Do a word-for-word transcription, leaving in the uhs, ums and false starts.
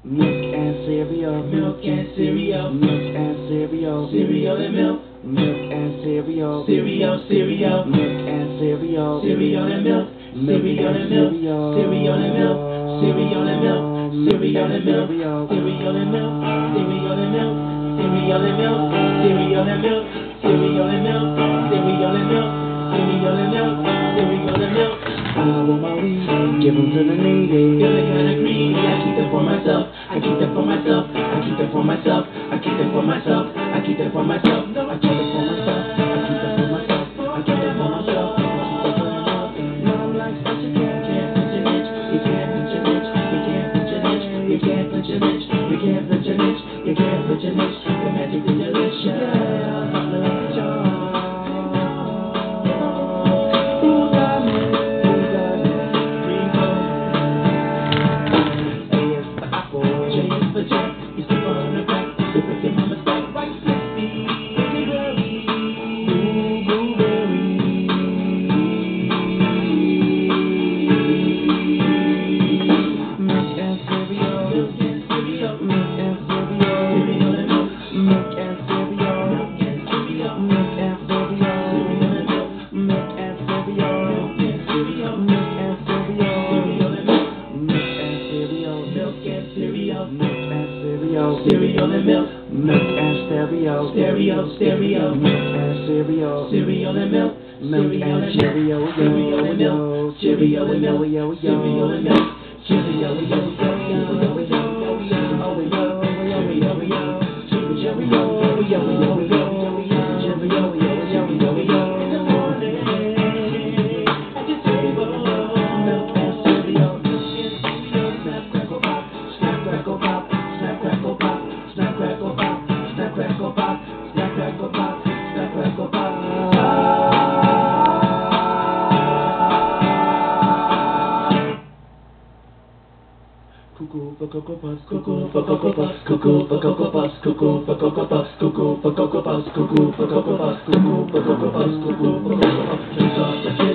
Milk and cereal. Milk and cereal. Milk and cereal. Cereal and milk. Milk and cereal. Cereal, cereal. Milk and cereal. Cereal and milk. Cereal and milk. Cereal and milk. Cereal and milk. Cereal and milk. Cereal and milk. Cereal and milk. Cereal and milk. Cereal and milk. Cereal and milk. Cereal and milk. Cereal and milk. Cereal and milk. I want my weed, give them to the needy. Feeling kinda greedy, I keep them for myself. I keep them for myself. I keep them for myself. I keep them for myself. I keep them for myself. No, I keep them for myself. I keep them for myself. I keep them for myself. No, I'm like such a cat. You can't put your niche. You can't put your niche. You can't put your niche. You can't put your niche. You can't put your niche. The magic is delicious. Cereal and milk, milk and stereo, stereo, stereo, milk and cereal, cereal and milk, milk and Cheerio, cereal and milk, Cheerio and milk, cereal and milk, Cheerio and milk, Cuckoo for Cocoa Puffs, cuckoo for Cocoa Puffs, cuckoo for Cocoa Puffs, cuckoo for Cocoa Puffs, cuckoo for Cocoa Puffs, cuckoo for Cocoa Puffs, cuckoo for Cocoa Puffs, cuckoo for Cocoa Puffs, cuckoo for Cocoa Puffs.